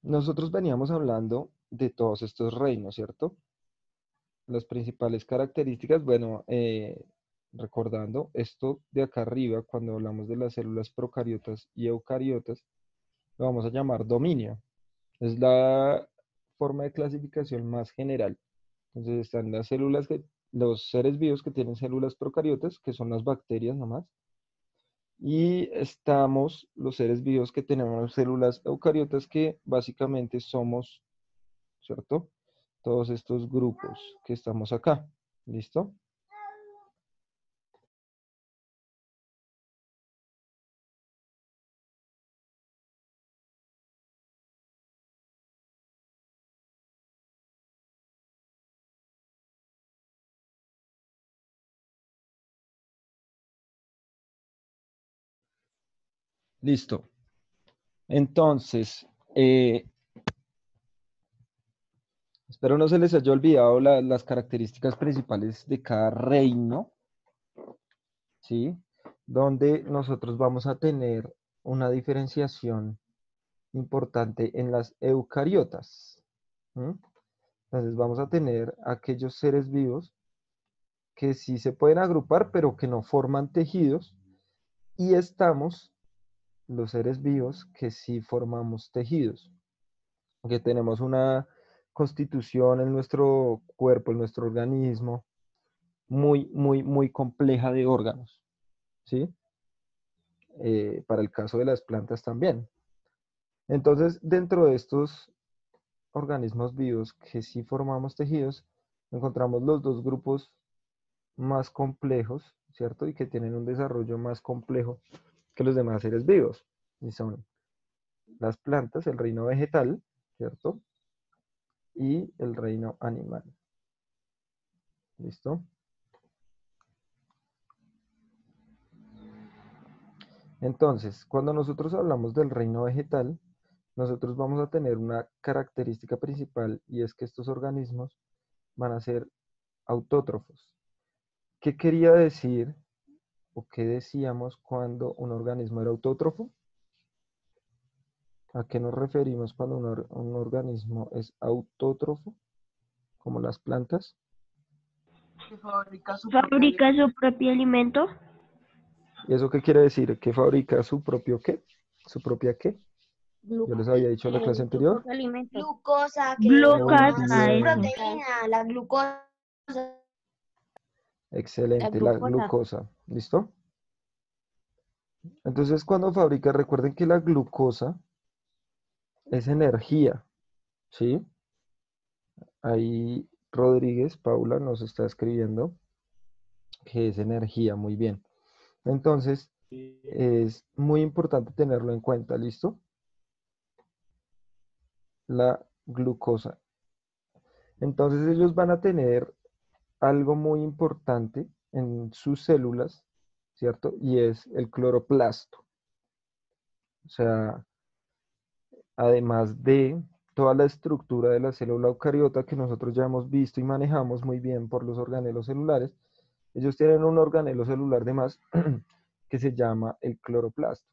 nosotros veníamos hablando de todos estos reinos, ¿cierto? Las principales características, bueno, recordando esto de acá arriba, cuando hablamos de las células procariotas y eucariotas, lo vamos a llamar dominio. Es la forma de clasificación más general. Entonces están las células los seres vivos que tienen células procariotas, que son las bacterias nomás, y estamos los seres vivos que tenemos células eucariotas, que básicamente somos, ¿cierto? Todos estos grupos que estamos acá. ¿Listo? Listo. Entonces, espero no se les haya olvidado las características principales de cada reino, ¿sí? Donde nosotros vamos a tener una diferenciación importante en las eucariotas. ¿M? Entonces vamos a tener aquellos seres vivos que sí se pueden agrupar, pero que no forman tejidos, y estamos los seres vivos que sí formamos tejidos, que tenemos una constitución en nuestro cuerpo, en nuestro organismo, muy, muy, muy compleja de órganos, ¿sí? Para el caso de las plantas también. Entonces, dentro de estos organismos vivos que sí formamos tejidos, encontramos los dos grupos más complejos, ¿cierto? Y que tienen un desarrollo más complejo que los demás seres vivos. Y son las plantas, el reino vegetal, ¿cierto? Y el reino animal. ¿Listo? Entonces, cuando nosotros hablamos del reino vegetal, nosotros vamos a tener una característica principal, y es que estos organismos van a ser autótrofos. ¿Qué quería decir o qué decíamos cuando un organismo era autótrofo? ¿A qué nos referimos cuando un organismo es autótrofo, como las plantas? Que fabrica su propio Fabrica alimento. su propio alimento. ¿Y eso qué quiere decir? ¿Que fabrica su propio qué? ¿Su propia qué? Yo les había dicho en la clase Su anterior. propio alimento. Glucosa, que Muy Glucosa, forma su eso. bien, proteína, la glucosa. La excelente, la glucosa. glucosa. ¿Listo? Entonces, cuando fabrica, recuerden que la glucosa es energía, ¿sí? Ahí Rodríguez, Paula, nos está escribiendo que es energía, muy bien. Entonces, es muy importante tenerlo en cuenta, ¿listo? La glucosa. Entonces, ellos van a tener algo muy importante en sus células, ¿cierto? Y es el cloroplasto. O sea, además de toda la estructura de la célula eucariota que nosotros ya hemos visto y manejamos muy bien por los organelos celulares, ellos tienen un organelo celular de más que se llama el cloroplasto.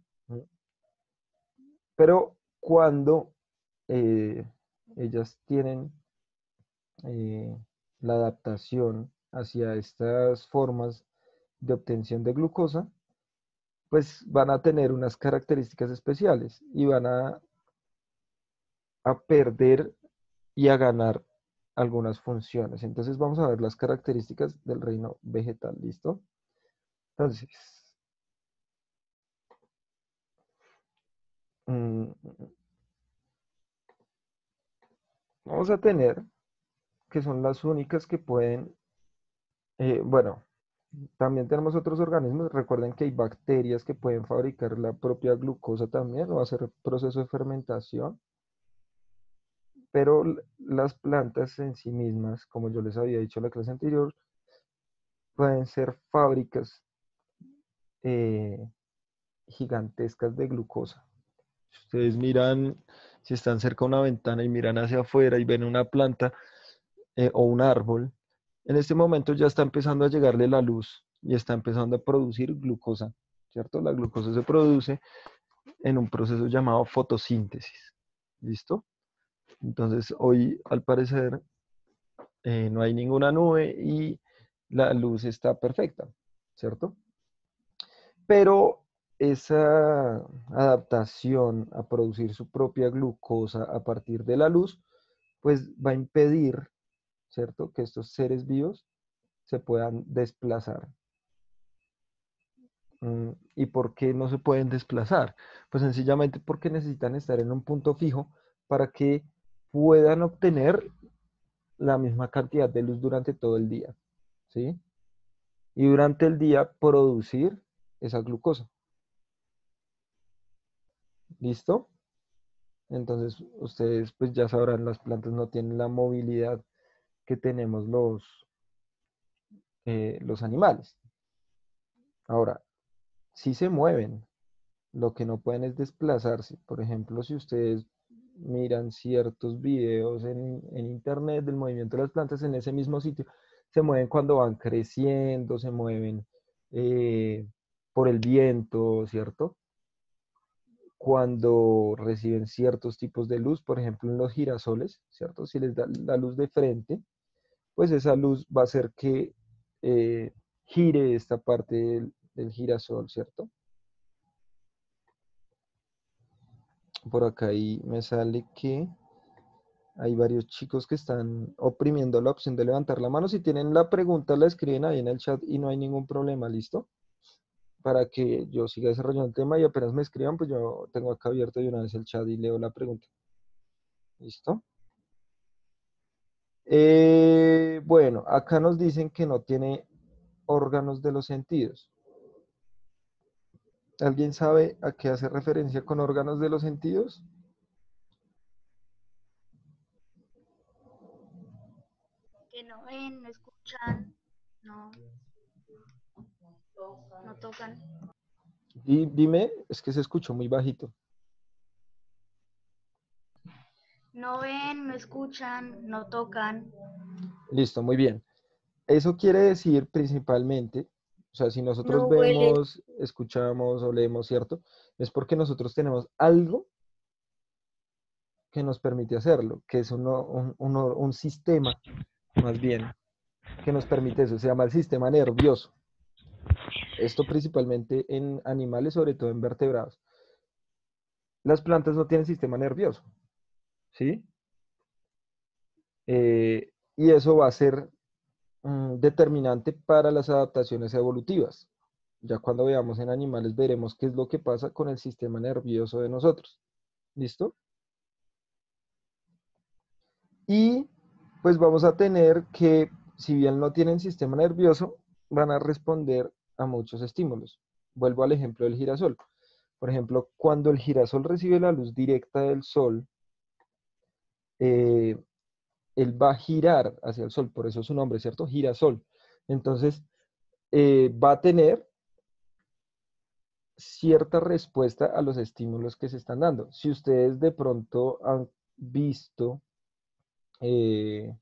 Pero cuando eh, ellas tienen eh, la adaptación hacia estas formas de obtención de glucosa, pues van a tener unas características especiales y van a perder y a ganar algunas funciones. Entonces vamos a ver las características del reino vegetal, ¿listo? Entonces, mm, vamos a tener que son las únicas que pueden, bueno, también tenemos otros organismos. Recuerden que hay bacterias que pueden fabricar la propia glucosa también o hacer proceso de fermentación, pero las plantas en sí mismas, como yo les había dicho en la clase anterior, pueden ser fábricas eh, gigantescas de glucosa. Si ustedes miran, si están cerca de una ventana y miran hacia afuera y ven una planta o un árbol, en este momento ya está empezando a llegarle la luz y está empezando a producir glucosa, ¿cierto? La glucosa se produce en un proceso llamado fotosíntesis. ¿Listo? Entonces hoy al parecer no hay ninguna nube y la luz está perfecta, ¿cierto? Pero esa adaptación a producir su propia glucosa a partir de la luz, pues va a impedir, ¿cierto?, que estos seres vivos se puedan desplazar. ¿Y por qué no se pueden desplazar? Pues sencillamente porque necesitan estar en un punto fijo para que puedan obtener la misma cantidad de luz durante todo el día, ¿sí? Y durante el día producir esa glucosa. ¿Listo? Entonces ustedes pues ya sabrán, las plantas no tienen la movilidad que tenemos los animales. Ahora, sí se mueven, lo que no pueden es desplazarse. Por ejemplo, si ustedes miran ciertos videos en internet del movimiento de las plantas en ese mismo sitio, se mueven cuando van creciendo, se mueven eh, por el viento, ¿cierto? Cuando reciben ciertos tipos de luz, por ejemplo, en los girasoles, ¿cierto? Si les da la luz de frente, pues esa luz va a hacer que eh, gire esta parte del girasol, ¿cierto? Por acá ahí me sale que hay varios chicos que están oprimiendo la opción de levantar la mano. Si tienen la pregunta, la escriben ahí en el chat y no hay ningún problema, ¿listo? Para que yo siga desarrollando el tema y apenas me escriban, pues yo tengo acá abierto de una vez el chat y leo la pregunta. ¿Listo? Bueno, acá nos dicen que no tiene órganos de los sentidos. ¿Alguien sabe a qué hace referencia con órganos de los sentidos? Que no ven, no escuchan, no, no tocan. Y dime, es que se escuchó muy bajito. No ven, no escuchan, no tocan. Listo, muy bien. Eso quiere decir principalmente, o sea, si nosotros No huelen. vemos, escuchamos o leemos, ¿cierto? Es porque nosotros tenemos algo que nos permite hacerlo, que es un sistema, más bien, que nos permite eso. Se llama el sistema nervioso. Esto principalmente en animales, sobre todo en vertebrados. Las plantas no tienen sistema nervioso, ¿sí? Y eso va a ser determinante para las adaptaciones evolutivas. Ya cuando veamos en animales veremos qué es lo que pasa con el sistema nervioso de nosotros. ¿Listo? Y pues vamos a tener que, si bien no tienen sistema nervioso, van a responder a muchos estímulos. Vuelvo al ejemplo del girasol. Por ejemplo, cuando el girasol recibe la luz directa del sol, eh, él va a girar hacia el sol, por eso su nombre, ¿cierto? Girasol. Entonces, va a tener cierta respuesta a los estímulos que se están dando. Si ustedes de pronto han visto eh,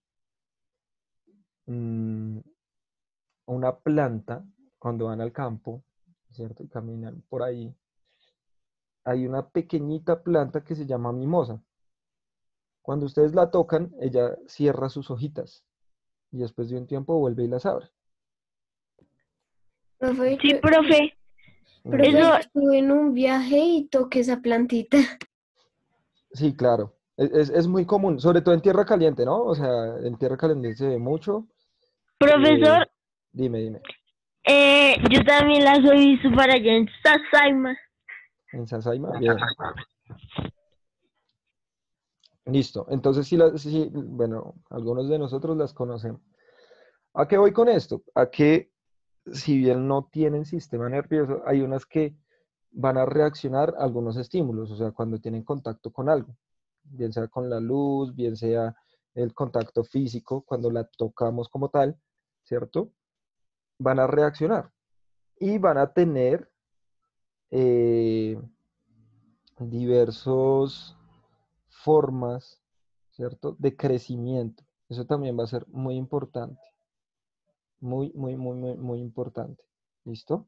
mm, una planta cuando van al campo, ¿cierto? Y caminan por ahí, hay una pequeñita planta que se llama mimosa. Cuando ustedes la tocan, ella cierra sus hojitas y después de un tiempo vuelve y las abre. Profe, Sí, profe. profe, Eso, yo estuve en un viaje y toqué esa plantita. Sí, claro. Es muy común, sobre todo en tierra caliente, ¿no? O sea, en tierra caliente se ve mucho. Eh, profesor, dime, yo también las he visto para allá en Sasaima. en Sasaima, bien. Listo. Entonces, sí, bueno, algunos de nosotros las conocemos. ¿A qué voy con esto? A que si bien no tienen sistema nervioso, hay unas que van a reaccionar a algunos estímulos, o sea, cuando tienen contacto con algo, bien sea con la luz, bien sea el contacto físico, cuando la tocamos como tal, ¿cierto? Van a reaccionar y van a tener eh, diversos formas, ¿cierto? De crecimiento. Eso también va a ser muy importante. Muy importante. ¿Listo?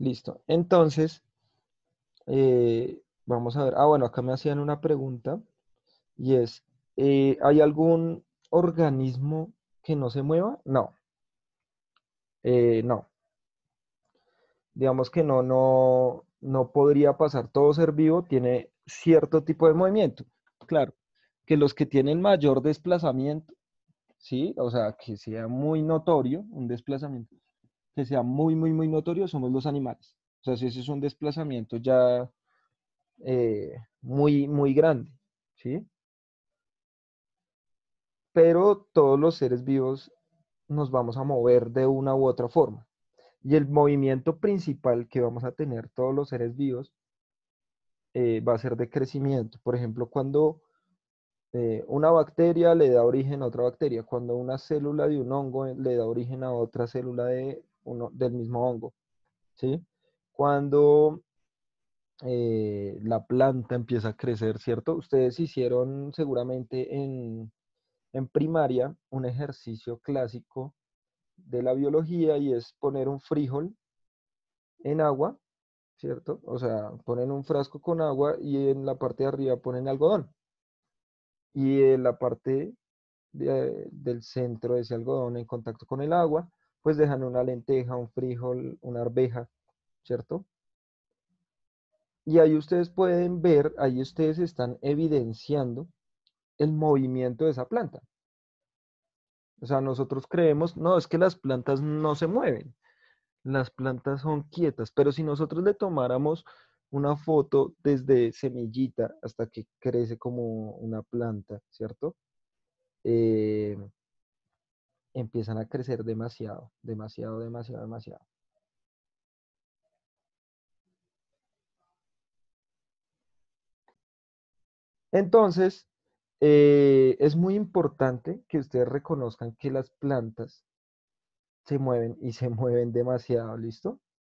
Listo. Entonces, vamos a ver. Bueno, acá me hacían una pregunta y es, ¿hay algún organismo que no se mueva? No, no. Digamos que no podría pasar. Todo ser vivo tiene cierto tipo de movimiento. Claro, que los que tienen mayor desplazamiento, ¿sí? O sea, que sea muy notorio un desplazamiento, que sea muy, muy, muy notorio, somos los animales. O sea, si ese es un desplazamiento ya muy, muy grande, ¿sí? Pero todos los seres vivos nos vamos a mover de una u otra forma. Y el movimiento principal que vamos a tener todos los seres vivos va a ser de crecimiento. Por ejemplo, cuando una bacteria le da origen a otra bacteria, cuando una célula de un hongo le da origen a otra célula del mismo hongo, ¿sí? Cuando la planta empieza a crecer, ¿cierto? Ustedes hicieron seguramente en primaria un ejercicio clásico de la biología y es poner un frijol en agua, ¿cierto? O sea, ponen un frasco con agua y en la parte de arriba ponen algodón. Y en la parte del centro de ese algodón en contacto con el agua, pues dejan una lenteja, un frijol, una arveja, ¿cierto? Y ahí ustedes pueden ver, ahí ustedes están evidenciando el movimiento de esa planta. O sea, nosotros creemos, no, es que las plantas no se mueven, las plantas son quietas, pero si nosotros le tomáramos una foto desde semillita hasta que crece como una planta, ¿cierto? Eh, empiezan a crecer demasiado, demasiado, demasiado, demasiado. Entonces, es muy importante que ustedes reconozcan que las plantas se mueven y se mueven demasiado, ¿listo?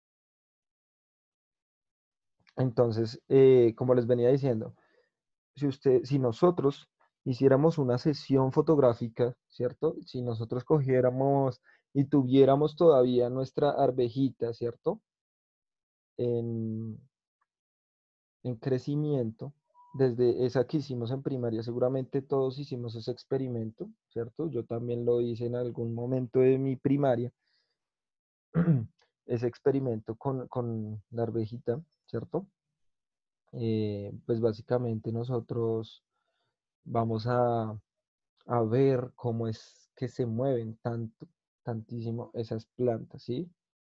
Entonces, como les venía diciendo, si nosotros hiciéramos una sesión fotográfica, ¿cierto? Si nosotros cogiéramos y tuviéramos todavía nuestra arvejita, ¿cierto? En, en crecimiento, desde esa que hicimos en primaria, seguramente todos hicimos ese experimento, ¿cierto? Yo también lo hice en algún momento de mi primaria, ese experimento con la arvejita, ¿cierto? Pues básicamente nosotros vamos a ver cómo es que se mueven tanto, tantísimo esas plantas, ¿sí?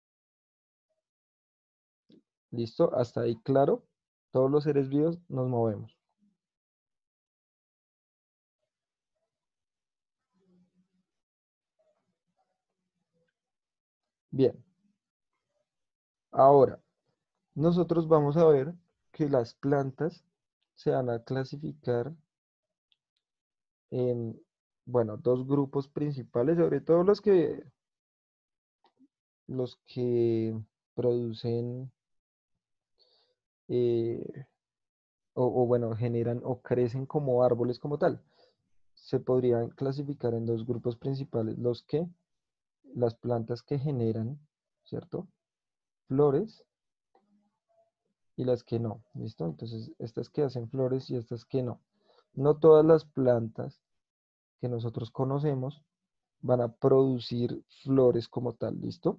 ¿Listo? Hasta ahí, claro. Todos los seres vivos nos movemos. Bien. Ahora, nosotros vamos a ver que las plantas se van a clasificar en, bueno, dos grupos principales, sobre todo los que producen eh, bueno, generan o crecen como árboles como tal. Se podrían clasificar en dos grupos principales, las plantas que generan, ¿cierto? Flores y las que no, ¿listo? Entonces, estas que hacen flores y estas que no. No todas las plantas que nosotros conocemos van a producir flores como tal, ¿listo?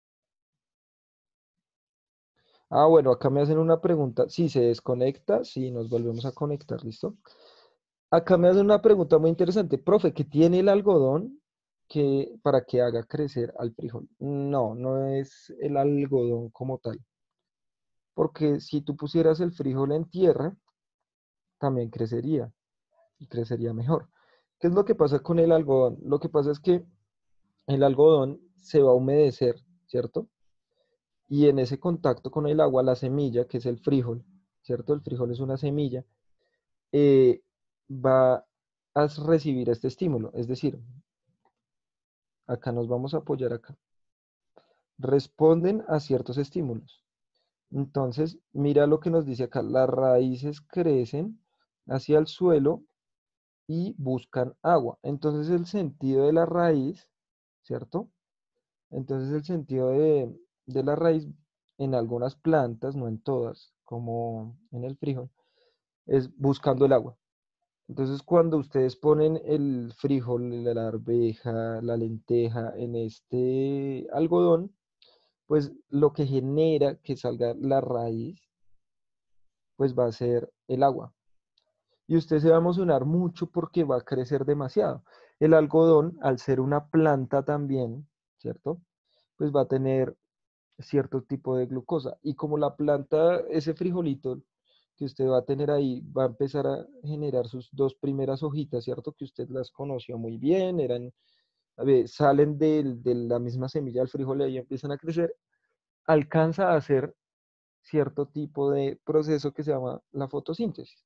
Bueno, acá me hacen una pregunta. Si se desconecta, sí, nos volvemos a conectar, ¿listo? Acá me hacen una pregunta muy interesante. Profe, ¿qué tiene el algodón para que haga crecer al frijol? No, no es el algodón como tal. Porque si tú pusieras el frijol en tierra, también crecería y crecería mejor. ¿Qué es lo que pasa con el algodón? Lo que pasa es que el algodón se va a humedecer, ¿cierto? Y en ese contacto con el agua, la semilla, que es el frijol, ¿cierto? El frijol es una semilla, eh, va a recibir este estímulo. Es decir, acá nos vamos a apoyar acá. Responden a ciertos estímulos. Entonces, mira lo que nos dice acá. Las raíces crecen hacia el suelo y buscan agua. Entonces, el sentido de la raíz, ¿cierto? Entonces, el sentido de la raíz en algunas plantas, no en todas, como en el frijol, es buscando el agua. Entonces, cuando ustedes ponen el frijol, la arveja, la lenteja en este algodón, pues lo que genera que salga la raíz, pues va a ser el agua. Y usted se va a emocionar mucho porque va a crecer demasiado. El algodón, al ser una planta también, ¿cierto? Pues va a tener cierto tipo de glucosa. Y como la planta, ese frijolito que usted va a tener ahí, va a empezar a generar sus dos primeras hojitas, ¿cierto? Que usted las conoció muy bien, eran, a ver, salen de la misma semilla del frijol y ahí empiezan a crecer, alcanza a hacer cierto tipo de proceso que se llama la fotosíntesis.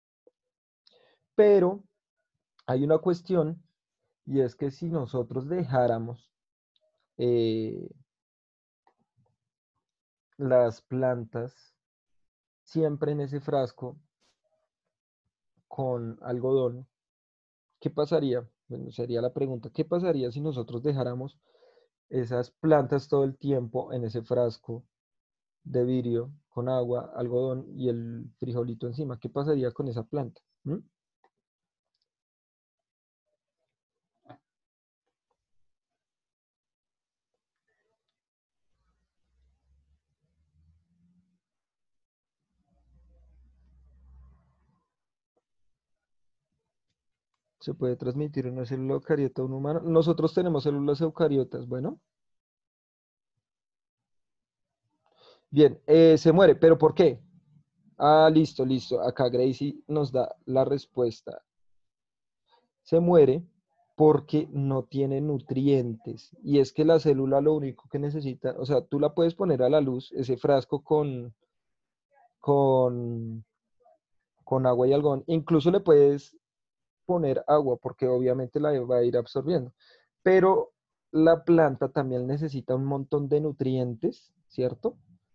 Pero hay una cuestión y es que si nosotros dejáramos eh, las plantas siempre en ese frasco con algodón, ¿qué pasaría? Bueno, sería la pregunta, ¿qué pasaría si nosotros dejáramos esas plantas todo el tiempo en ese frasco de vidrio con agua, algodón y el frijolito encima? ¿Qué pasaría con esa planta? ¿Mm? Se puede transmitir una célula eucariota a un humano. Nosotros tenemos células eucariotas, bueno. Bien, se muere, pero ¿por qué? Ah, listo, listo. Acá Gracie nos da la respuesta. Se muere porque no tiene nutrientes. Y es que la célula lo único que necesita, o sea, tú la puedes poner a la luz, ese frasco con, con agua y algodón. Incluso le puedes poner agua porque obviamente la va a ir absorbiendo. Pero la planta también necesita un montón de nutrientes, ¿cierto?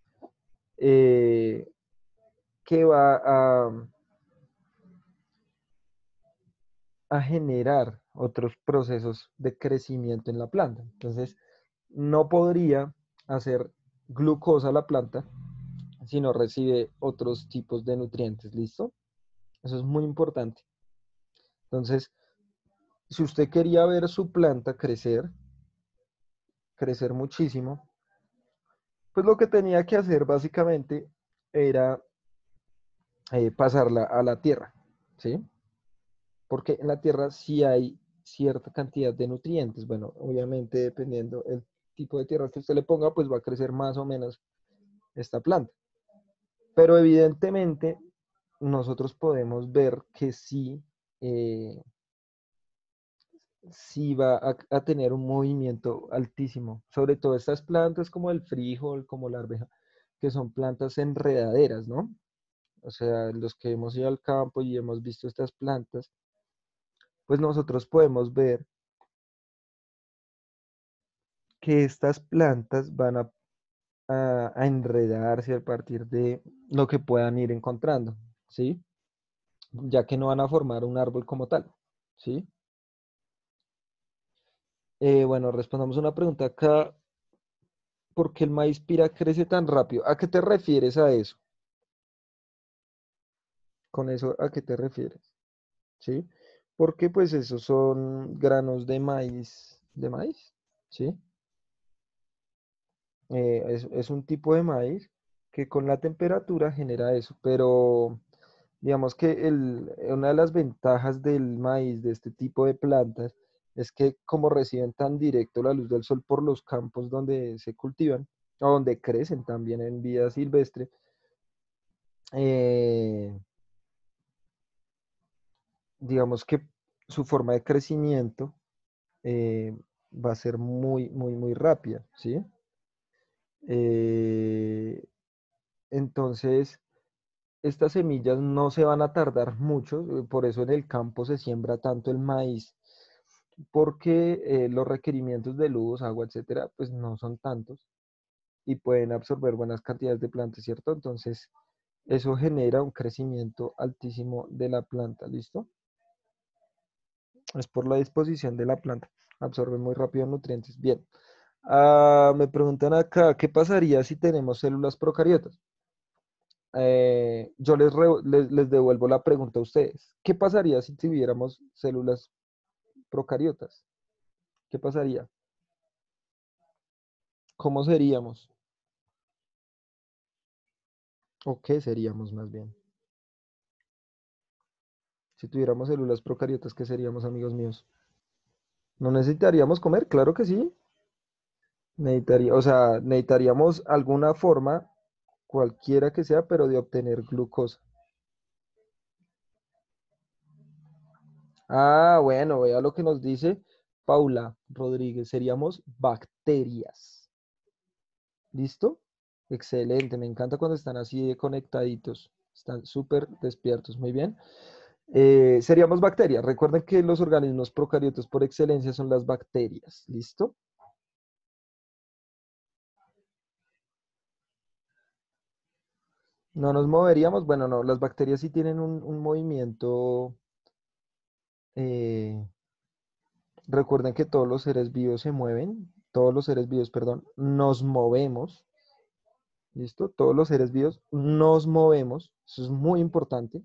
Eh, que va a generar otros procesos de crecimiento en la planta. Entonces, no podría hacer glucosa la planta si no recibe otros tipos de nutrientes. ¿Listo? Eso es muy importante. Entonces, si usted quería ver su planta crecer muchísimo, pues lo que tenía que hacer básicamente era pasarla a la tierra, ¿sí? Porque en la tierra sí hay cierta cantidad de nutrientes. Bueno, obviamente dependiendo el tipo de tierra que usted le ponga, pues va a crecer más o menos esta planta. Pero evidentemente nosotros podemos ver que sí, eh, sí va a tener un movimiento altísimo, sobre todo estas plantas como el frijol, como la arveja, que son plantas enredaderas, ¿no? O sea, los que hemos ido al campo y hemos visto estas plantas, pues nosotros podemos ver que estas plantas van a enredarse a partir de lo que puedan ir encontrando, ¿sí? Ya que no van a formar un árbol como tal, ¿sí? Bueno, respondamos una pregunta acá. ¿Por qué el maíz pira crece tan rápido? ¿A qué te refieres a eso? Con eso, ¿a qué te refieres? ¿Sí? Porque pues esos son granos de maíz, ¿sí? Es un tipo de maíz que con la temperatura genera eso, pero digamos que una de las ventajas del maíz, de este tipo de plantas, es que como reciben tan directo la luz del sol por los campos donde se cultivan, o donde crecen también en vida silvestre, eh, digamos que su forma de crecimiento eh, va a ser muy, muy, muy rápida, ¿sí? Eh, entonces, estas semillas no se van a tardar mucho, por eso en el campo se siembra tanto el maíz, porque los requerimientos de luz, agua, etcétera, pues no son tantos y pueden absorber buenas cantidades de plantas, ¿cierto? Entonces, eso genera un crecimiento altísimo de la planta, ¿listo? Es por la disposición de la planta, absorbe muy rápido nutrientes. Bien, Me preguntan acá, ¿qué pasaría si tenemos células procariotas? Yo les devuelvo la pregunta a ustedes. ¿Qué pasaría si tuviéramos células procariotas? ¿Qué pasaría? ¿Cómo seríamos? ¿O qué seríamos más bien? Si tuviéramos células procariotas, ¿qué seríamos, amigos míos? ¿No necesitaríamos comer? Claro que sí. Necesitaríamos alguna forma, cualquiera que sea, pero de obtener glucosa. Ah, bueno, vea lo que nos dice Paula Rodríguez. Seríamos bacterias. ¿Listo? Excelente. Me encanta cuando están así de conectaditos. Están súper despiertos. Muy bien. Seríamos bacterias. Recuerden que los organismos procariotas por excelencia son las bacterias. ¿Listo? No nos moveríamos. Bueno, no, las bacterias sí tienen un movimiento. eh, Recuerden que todos los seres vivos se mueven. Todos los seres vivos, perdón, nos movemos. ¿Listo? Todos los seres vivos nos movemos. Eso es muy importante.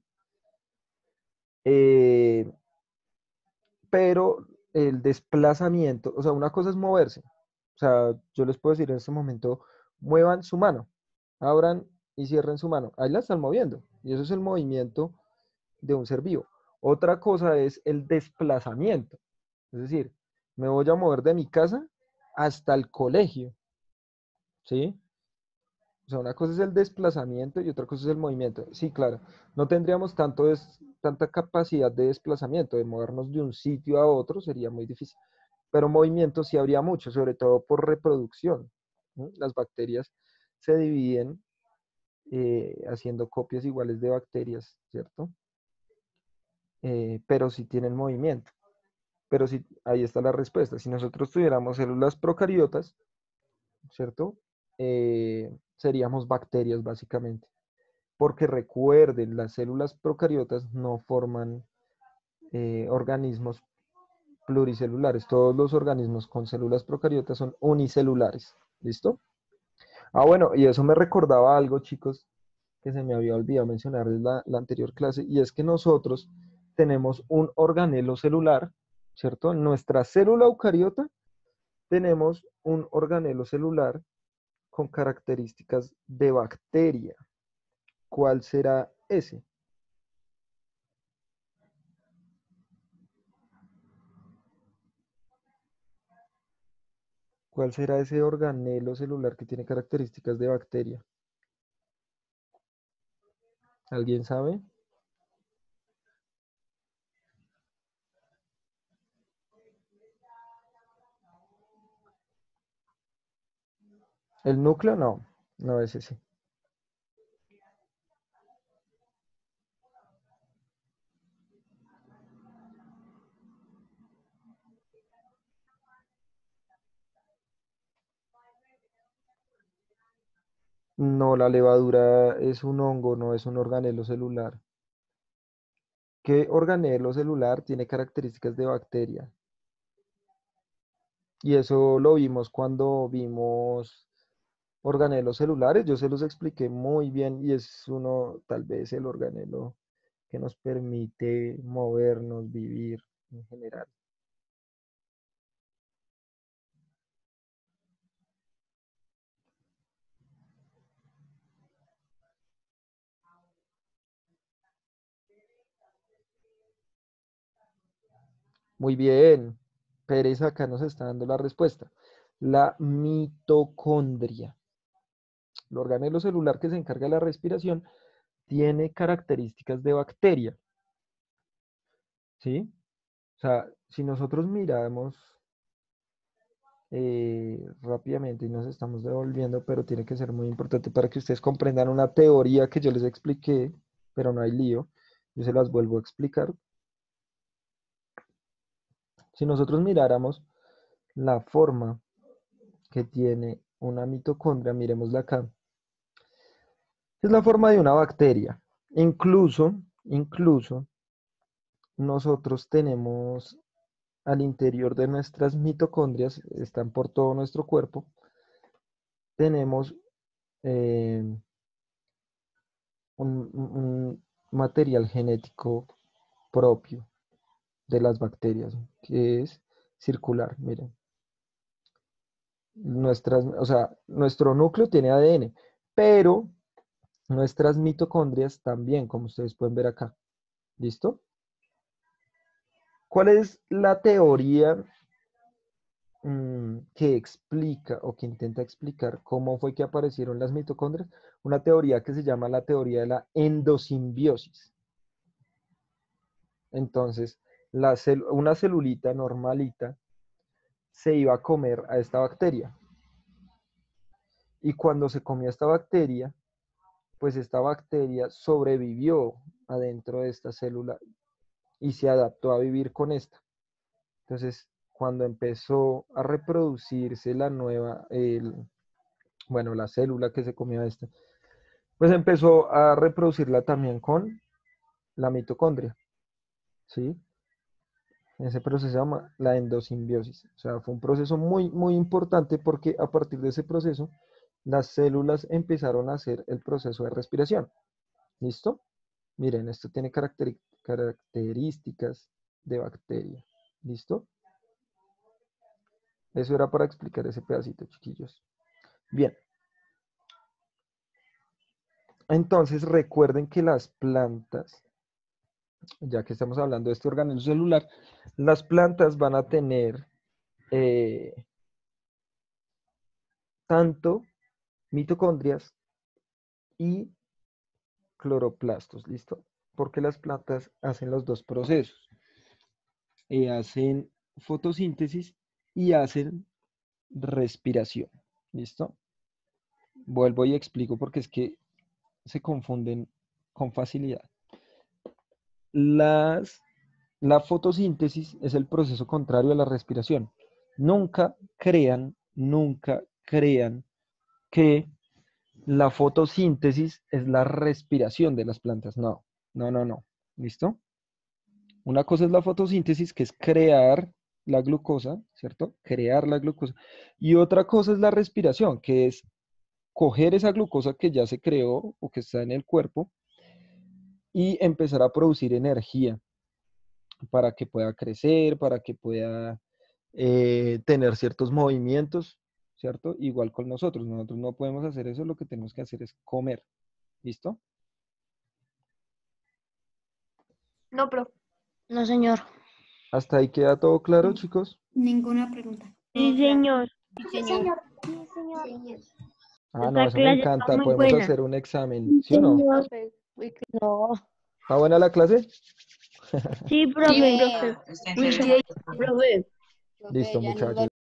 Eh, pero el desplazamiento, o sea, una cosa es moverse. O sea, yo les puedo decir en este momento, muevan su mano, abran y cierren su mano. Ahí la están moviendo. Y eso es el movimiento de un ser vivo. Otra cosa es el desplazamiento. Es decir, me voy a mover de mi casa hasta el colegio. ¿Sí? O sea, una cosa es el desplazamiento y otra cosa es el movimiento. Sí, claro, no tendríamos tanta capacidad de desplazamiento, de movernos de un sitio a otro, sería muy difícil. Pero movimiento sí habría mucho, sobre todo por reproducción, ¿no? Las bacterias se dividen haciendo copias iguales de bacterias, ¿cierto? Pero sí tienen movimiento. Pero sí, ahí está la respuesta. Si nosotros tuviéramos células procariotas, ¿cierto? Seríamos bacterias básicamente. Porque recuerden, las células procariotas no forman organismos pluricelulares. Todos los organismos con células procariotas son unicelulares. ¿Listo? Ah, bueno, y eso me recordaba algo, chicos, que se me había olvidado mencionar en la anterior clase, y es que nosotros tenemos un organelo celular, ¿cierto? En nuestra célula eucariota tenemos un organelo celular con características de bacteria. ¿Cuál será ese? ¿Cuál será ese organelo celular que tiene características de bacteria? ¿Alguien sabe? ¿El núcleo? No, no es ese. No, la levadura es un hongo, no es un organelo celular. ¿Qué organelo celular tiene características de bacteria? Y eso lo vimos cuando vimos organelos celulares. Yo se los expliqué muy bien y es uno, tal vez el organelo que nos permite movernos, vivir en general. Muy bien. Pérez acá nos está dando la respuesta. La mitocondria. El organelo celular que se encarga de la respiración tiene características de bacteria. ¿Sí? O sea, si nosotros miramos rápidamente y nos estamos devolviendo, pero tiene que ser muy importante para que ustedes comprendan una teoría que yo les expliqué, pero no hay lío. Yo se las vuelvo a explicar. Si nosotros miráramos la forma que tiene una mitocondria, miremosla acá. Es la forma de una bacteria. Incluso nosotros tenemos al interior de nuestras mitocondrias, están por todo nuestro cuerpo, tenemos un material genético propio de las bacterias, que es circular. Miren, o sea, nuestro núcleo tiene ADN, pero nuestras mitocondrias también, como ustedes pueden ver acá. ¿Listo? ¿Cuál es la teoría que explica o que intenta explicar cómo fue que aparecieron las mitocondrias? Una teoría que se llama la teoría de la endosimbiosis. Entonces, una celulita normalita se iba a comer a esta bacteria. Y cuando se comió esta bacteria, pues esta bacteria sobrevivió adentro de esta célula y se adaptó a vivir con esta. Entonces, cuando empezó a reproducirse la nueva, bueno, la célula que se comió a esta, pues empezó a reproducirla también con la mitocondria, ¿sí? Ese proceso se llama la endosimbiosis. O sea, fue un proceso muy, muy importante porque a partir de ese proceso, las células empezaron a hacer el proceso de respiración. ¿Listo? Miren, esto tiene características de bacteria. ¿Listo? Eso era para explicar ese pedacito, chiquillos. Bien. Entonces, recuerden que las plantas, ya que estamos hablando de este organismo celular, las plantas van a tener tanto mitocondrias y cloroplastos, ¿listo? Porque las plantas hacen los dos procesos. Hacen fotosíntesis y hacen respiración, ¿listo? Vuelvo y explico porque es que se confunden con facilidad. La fotosíntesis es el proceso contrario a la respiración. Nunca crean que la fotosíntesis es la respiración de las plantas. No, no, no, no. ¿Listo? Una cosa es la fotosíntesis, que es crear la glucosa, ¿cierto? Crear la glucosa. Y otra cosa es la respiración, que es coger esa glucosa que ya se creó o que está en el cuerpo y empezar a producir energía para que pueda crecer, para que pueda tener ciertos movimientos, ¿cierto? Igual con nosotros. Nosotros no podemos hacer eso, lo que tenemos que hacer es comer. ¿Listo? No, pero No, señor. ¿Hasta ahí queda todo claro, chicos? Ninguna pregunta. Sí, señor. Sí, señor. Ah, no, Esta eso me clase está encanta. muy Podemos buena. hacer un examen, ¿sí o no? No. ¿Está buena la clase? Sí, profe. Profe, Profe. Listo, ya nos muchachos.